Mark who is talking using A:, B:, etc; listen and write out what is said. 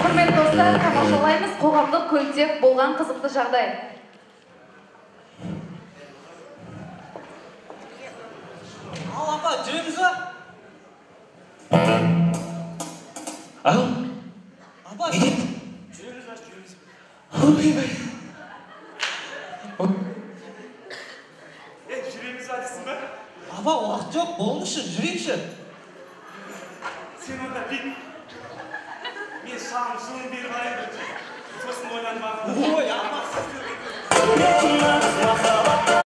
A: Құрметті достар, тамашалаймыз қоғамдық көлікте болған қызықты жағдай.
B: Ал апа, жүріңіз ба?
C: Ал?
B: Апа,
C: не деп?
B: жүріңіз ба, жүріңіз ба?
C: Ойбай.
B: Жүреміз ба дейсің ба?
C: Апа, уақыт жоқ, болыңызшы, жүрейікші.
B: Сен онда бит. Мен шағым жылын беріп алайын. Сосын ойланып алып.
C: Ой, апа.